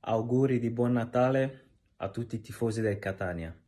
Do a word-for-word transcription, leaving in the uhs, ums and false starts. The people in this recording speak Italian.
Auguri di buon Natale a tutti i tifosi del Catania.